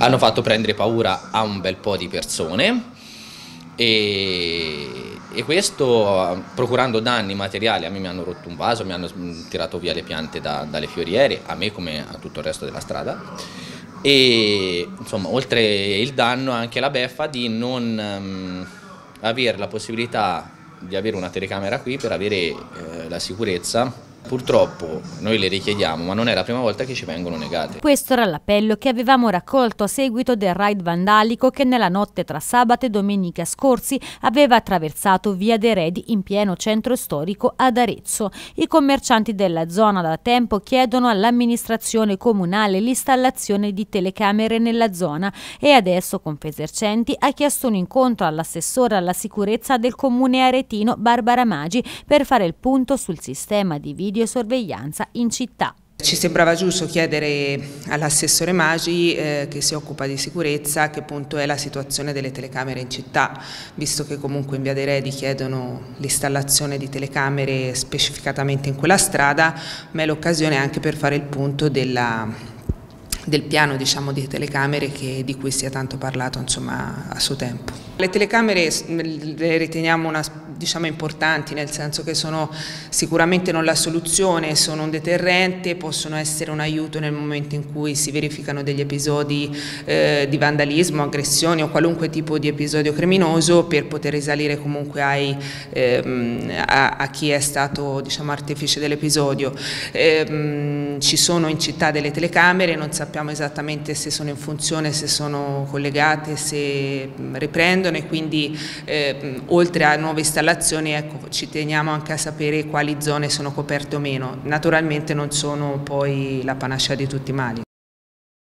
hanno fatto prendere paura a un bel po' di persone e questo procurando danni materiali. A me mi hanno rotto un vaso, mi hanno tirato via le piante dalle fioriere, a me come a tutto il resto della strada, e insomma oltre il danno anche la beffa di non avere la possibilità di avere una telecamera qui per avere la sicurezza. Purtroppo noi le richiediamo, ma non è la prima volta che ci vengono negate. Questo era l'appello che avevamo raccolto a seguito del raid vandalico che nella notte tra sabato e domenica scorsi aveva attraversato via dei Redi in pieno centro storico ad Arezzo. I commercianti della zona da tempo chiedono all'amministrazione comunale l'installazione di telecamere nella zona e adesso Confesercenti ha chiesto un incontro all'assessore alla sicurezza del comune aretino Barbara Magi per fare il punto sul sistema di videosorveglianza in città. Ci sembrava giusto chiedere all'assessore Magi, che si occupa di sicurezza, che punto è la situazione delle telecamere in città, visto che comunque in via dei Redi chiedono l'installazione di telecamere specificatamente in quella strada, ma è l'occasione anche per fare il punto del piano, diciamo, di telecamere di cui si è tanto parlato, insomma, a suo tempo. Le telecamere le riteniamo importanti, nel senso che sono sicuramente non la soluzione, sono un deterrente, possono essere un aiuto nel momento in cui si verificano degli episodi di vandalismo, aggressioni o qualunque tipo di episodio criminoso, per poter risalire comunque a chi è stato, diciamo, artefice dell'episodio. Ci sono in città delle telecamere, non sappiamo esattamente se sono in funzione, se sono collegate, se riprendono, e quindi oltre a nuove installazioni, ecco, ci teniamo anche a sapere quali zone sono coperte o meno. Naturalmente non sono poi la panacea di tutti i mali.